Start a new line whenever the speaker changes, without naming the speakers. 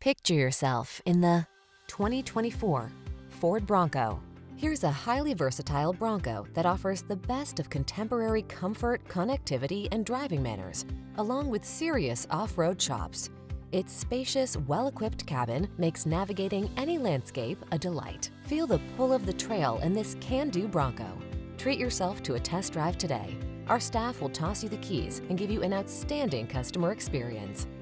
Picture yourself in the 2024 Ford Bronco. Here's a highly versatile Bronco that offers the best of contemporary comfort, connectivity, and driving manners, along with serious off-road chops. Its spacious, well-equipped cabin makes navigating any landscape a delight. Feel the pull of the trail in this can-do Bronco. Treat yourself to a test drive today. Our staff will toss you the keys and give you an outstanding customer experience.